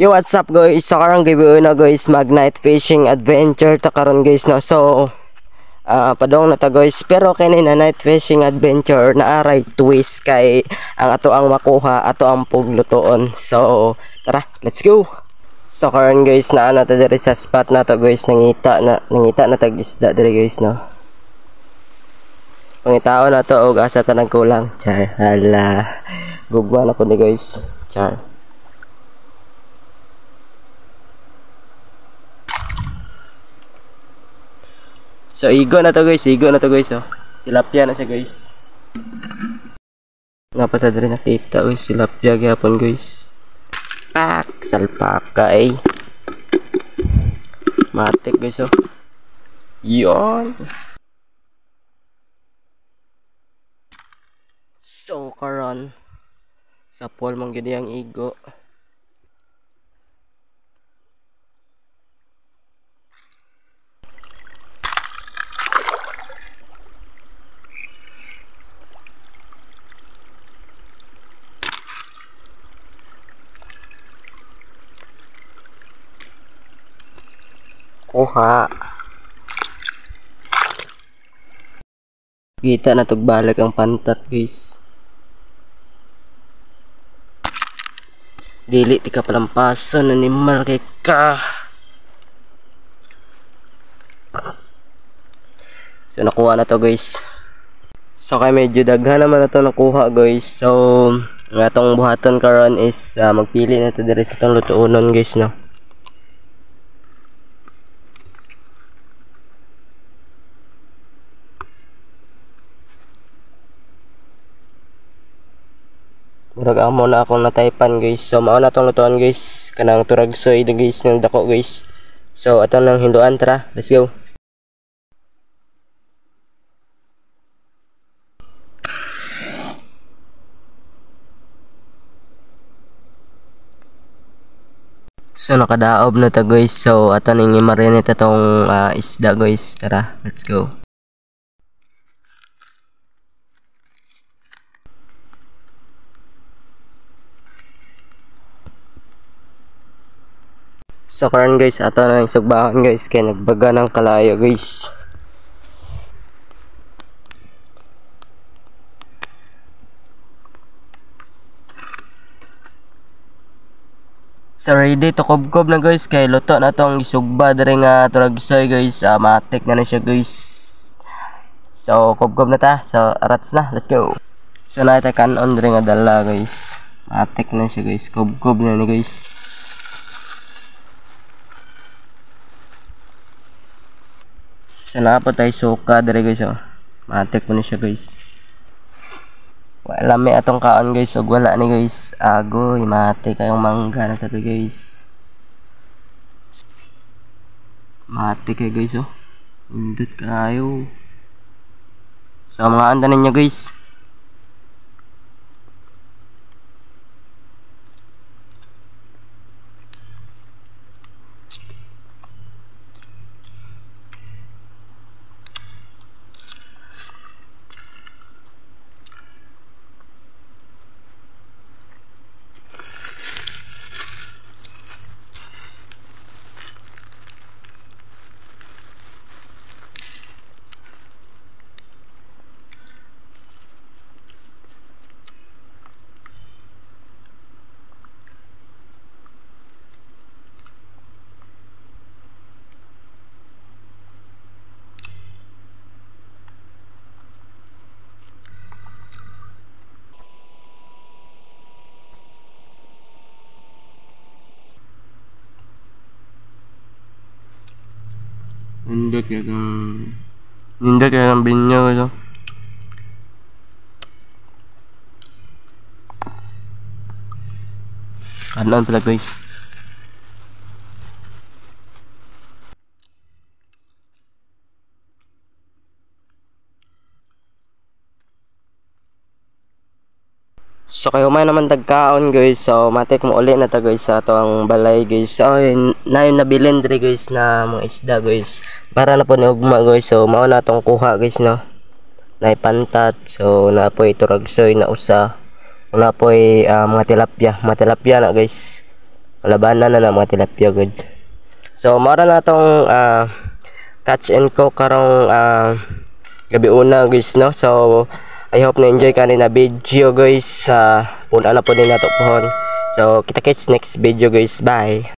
Yo, what's up guys? So karon giveaway na guys, mag night fishing adventure ta karon guys no. So padong na ta guys, pero kini na night fishing adventure na aray twist kay ang ato ang makuha ato ang puglutoon. So tara, let's go. So karon guys, naa na ta diri sa spot na to guys, nangita na tag isda diri guys no. Pangitaon na to og asa ta nagkulang. Char, hala. Gugma na ko ni guys. Char. So igo na to guys, oh. Tilapia na siya guys. Nga pa ta diri nakita guys, tilapia gyapon guys. Pak, salpaka eh. Matik guys oh. Yon. So karon sa pool mong gid ang igo. Kuha. Kita na tugbalik ang pantat guys. Dili tika palampason animal kay ka. So nakuha na to guys. So kay medyo daghan naman na to nakuha guys. So ang atong buhaton karon is magpili na to diri sa tong lutuonon guys no. Murag amo na akong nataypan guys. So mao na tong lutuan guys. Kanang turagsoy guys ng dako guys. So ato nang hinduan, tara, let's go. So nakadaob na ta guys. So ato ning i-marinate tong isda guys. Tara, let's go. So karon guys, ato na yung sugbahan guys, kaya nagbaga ng kalayo guys. So ready to kubkob na guys, kay luto na tong isugba diri nga turagsoy guys. Matik na siya guys. So kubkob na ta. So arats na, let's go. So na ta kanon diri nga dala guys. Matik na siya guys, kubkob na ni guys. So napa tayo suka dire guys oh. Matik mo ni siya guys. Wala may atong kaon guys, ug wala ni guys. Agoy, matik kayong mangga na tato guys. Matik kay guys oh. Indot kayo. So mga anda ninyo guys. Nindot ya kang binyo guys oh. Kanan pala guys. So kayo may naman tagkaon guys. So matik mo uli na ta guys sa atong balay guys. So na yung nabilin diri guys na mga isda guys. Para na po ni ugma guys. So mao na tong kuha guys no. Na pantat. So na po turagsoy na usa. Na po mga tilapia na guys. Labanan na mga tilapia goods. So mara na tong catch and cook karong gabi una guys no. So I hope na enjoy ka na video guys. Puna na po din nato pohon. So kita kits next video guys. Bye.